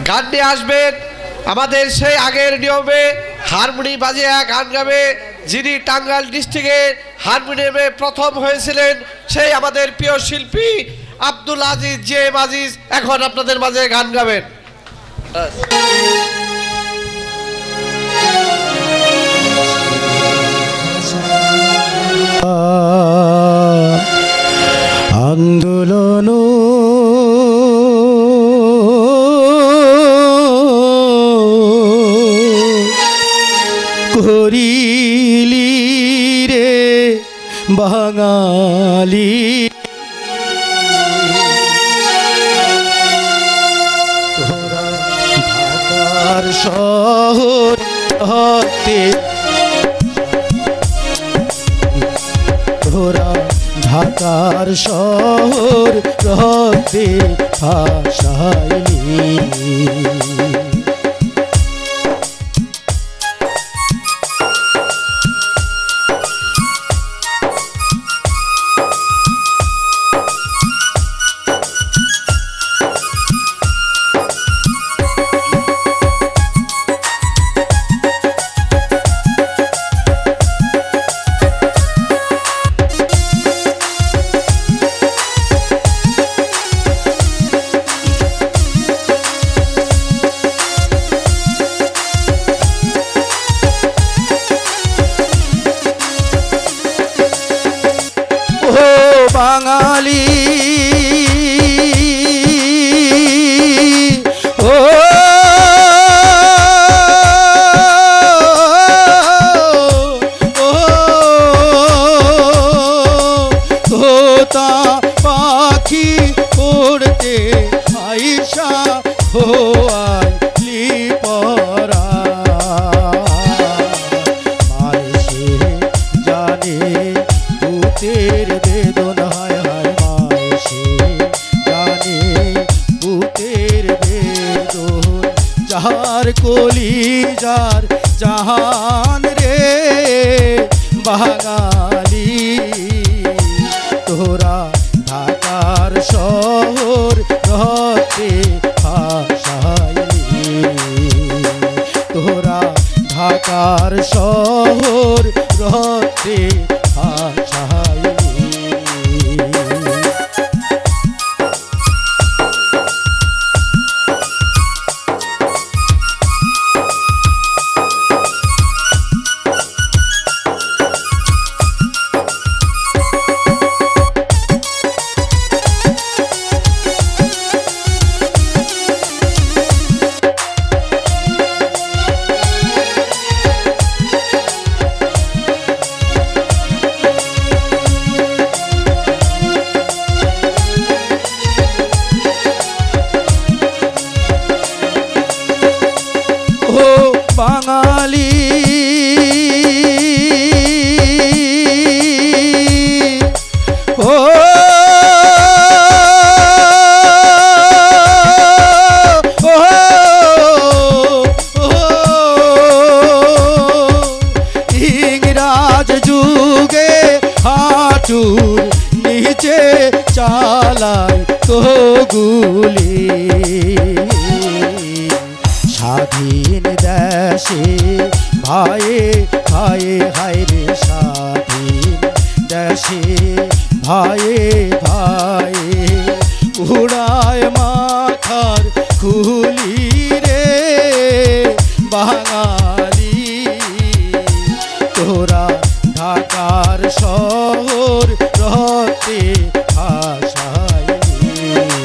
গান নিয়ে আসবেন আমাদের সেই আগের নিয়মে হারমোনি বাজিয়ে গান গাবে যিনি টাঙ্গাইল ডিস্ট্রিক্টে হারমোনিয়ামে প্রথম হয়েছিলেন সেই আমাদের প্রিয় শিল্পী আব্দুল আজিজ জেএম আজিজ এখন আপনাদের মাঝে গান গাবেন। আন্দোলন করিলি রে বাঙালি তোরা ঢাকার শহর হতে তোরা ঢাকার শহর হতে ভাসাইলি বাঙালি ও তোতা পাখি উড়তে আইসা খোয়ালি পরা মাইসে জানে ভূতের বেদন হায় হায় মাইসে জানে ভূতের বেদন যাহার কলি যার জাহান রে বাঙালি তোরা ঢাকার শহর হতে ভাসাইলি তোরা ঢাকার শহর হতে ভাসাইলি বাঙালি ও ইংরাজ যুগে হাঁটুর নিচে চালায় তো গুলি স্বাধীন দেশে ভাইয়ে ভাইয়ে হায় রে স্বাধীন দেশে ভাইয়ে ভাইয়ে উড়ায় মাথার খুলি রে বাঙালি তোরা ঢাকার শহর হতে ভাসাইলি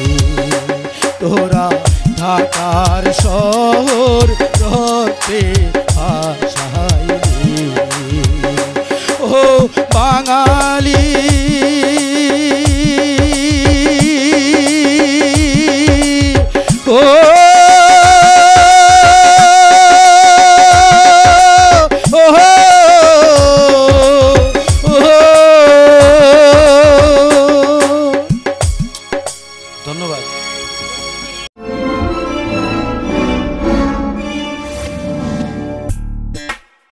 তোরা ঢাকার শহর হতে ভাসাইলি ও বাঙালি